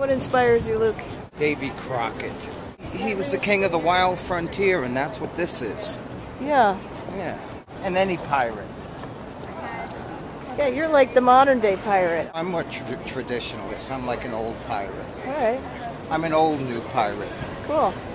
What inspires you, Luke? Davy Crocket. He was the king of the wild frontier, and that's what this is. Yeah. Yeah. And any pirate. Yeah, you're like the modern day pirate. I'm more traditionalist. I'm like an old pirate. All right. I'm an old new pirate. Cool.